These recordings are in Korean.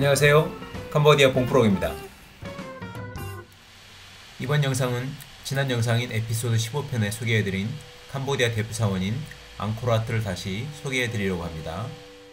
안녕하세요. 캄보디아 봉프록입니다. 이번 영상은 지난 영상인 에피소드 15편에 소개해드린 캄보디아 대표 사원인 앙코르와트를 다시 소개해드리려고 합니다.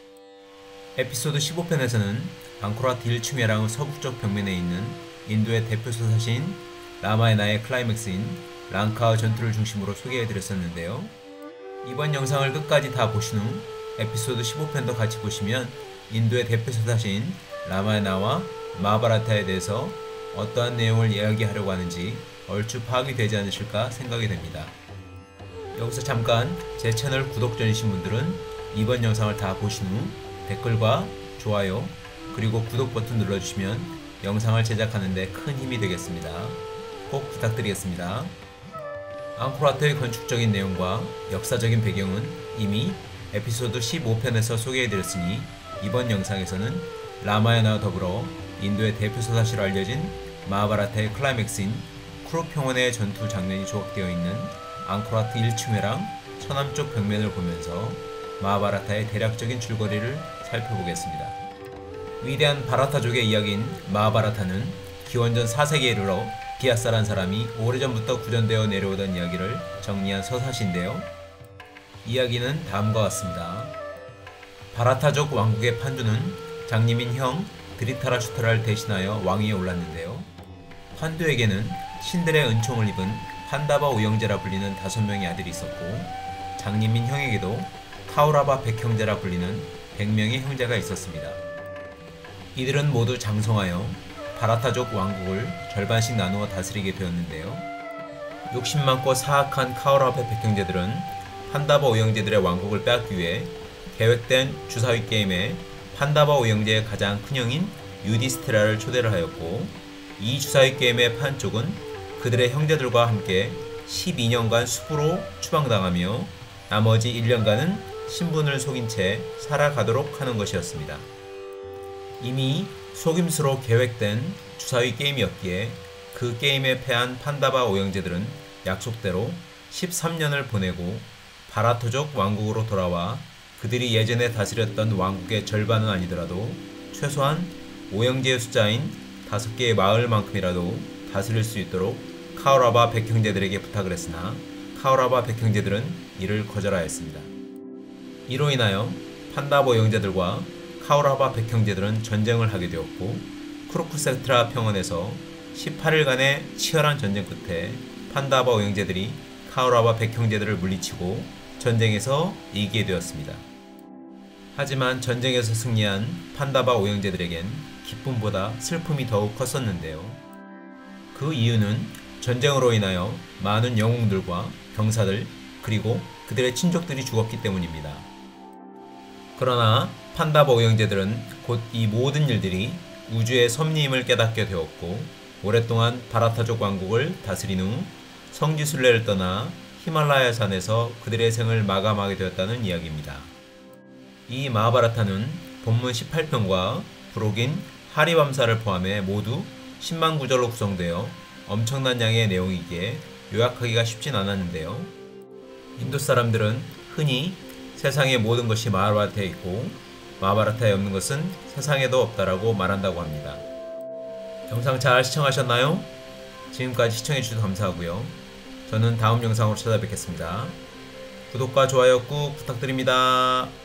에피소드 15편에서는 앙코르와트 1층회랑의 서북쪽 벽면에 있는 인도의 대표 서사시인 라마야나의 클라이맥스인 랑카의 전투를 중심으로 소개해드렸었는데요. 이번 영상을 끝까지 다 보신 후 에피소드 15편도 같이 보시면 인도의 대표 서사시인 라마야나와 마하바라타에 대해서 어떠한 내용을 이야기하려고 하는지 얼추 파악이 되지 않으실까 생각이 됩니다. 여기서 잠깐 제 채널 구독 전이신 분들은 이번 영상을 다 보신 후 댓글과 좋아요 그리고 구독 버튼 눌러주시면 영상을 제작하는 데 큰 힘이 되겠습니다. 꼭 부탁드리겠습니다. 앙코르와트의 건축적인 내용과 역사적인 배경은 이미 에피소드 15편에서 소개해드렸으니 이번 영상에서는 라마야나와 더불어 인도의 대표 서사시로 알려진 마하바라타의 클라이맥스인 쿠루평원의 전투 장면이 조각되어 있는 앙코르와트 1층회랑 서남쪽 벽면을 보면서 마하바라타의 대략적인 줄거리를 살펴보겠습니다. 위대한 바라타족의 이야기인 마하바라타는 기원전 4세기에 이르러 비아사란 사람이 오래전부터 구전되어 내려오던 이야기를 정리한 서사시인데요. 이야기는 다음과 같습니다. 바라타족 왕국의 판두는 장님인 형 드리타라슈타라를 대신하여 왕위에 올랐는데요. 판두에게는 신들의 은총을 입은 판다바 오영제라 불리는 5명의 아들이 있었고 장님인 형에게도 카우라바 백형제라 불리는 100명의 형제가 있었습니다. 이들은 모두 장성하여 바라타족 왕국을 절반씩 나누어 다스리게 되었는데요. 욕심 많고 사악한 카우라바 백형제들은 판다바 오영제들의 왕국을 빼앗기 위해 계획된 주사위 게임에 판다바 오영제의 가장 큰형인 유디스테라를 초대를 하였고 이 주사위 게임의 판 쪽은 그들의 형제들과 함께 12년간 숲으로 추방당하며 나머지 1년간은 신분을 속인 채 살아가도록 하는 것이었습니다. 이미 속임수로 계획된 주사위 게임이었기에 그 게임에 패한 판다바 오영제들은 약속대로 13년을 보내고 바라타족 왕국으로 돌아와 그들이 예전에 다스렸던 왕국의 절반은 아니더라도 최소한 오영제의 숫자인 5개의 마을만큼이라도 다스릴 수 있도록 카우라바 백형제들에게 부탁을 했으나 카우라바 백형제들은 이를 거절하였습니다. 이로 인하여 판다바 오영제들과 카우라바 백형제들은 전쟁을 하게 되었고 쿠루크세트라 평원에서 18일간의 치열한 전쟁 끝에 판다바 오영제들이 카우라바 백형제들을 물리치고 전쟁에서 이기게 되었습니다. 하지만 전쟁에서 승리한 판다바 오영제들에겐 기쁨보다 슬픔이 더욱 컸었는데요. 그 이유는 전쟁으로 인하여 많은 영웅들과 병사들 그리고 그들의 친족들이 죽었기 때문입니다. 그러나 판다바 오영제들은 곧 이 모든 일들이 우주의 섭리임을 깨닫게 되었고 오랫동안 바라타족 왕국을 다스린 후 성지순례를 떠나 히말라야 산에서 그들의 생을 마감하게 되었다는 이야기입니다. 이 마하바라타는 본문 18편과 부록인 하리밤사를 포함해 모두 10만 구절로 구성되어 엄청난 양의 내용이기에 요약하기가 쉽진 않았는데요. 인도 사람들은 흔히 세상의 모든 것이 마하바라타에 있고 마하바라타에 없는 것은 세상에도 없다라고 말한다고 합니다. 영상 잘 시청하셨나요? 지금까지 시청해주셔서 감사하고요. 저는 다음 영상으로 찾아뵙겠습니다. 구독과 좋아요 꾹 부탁드립니다.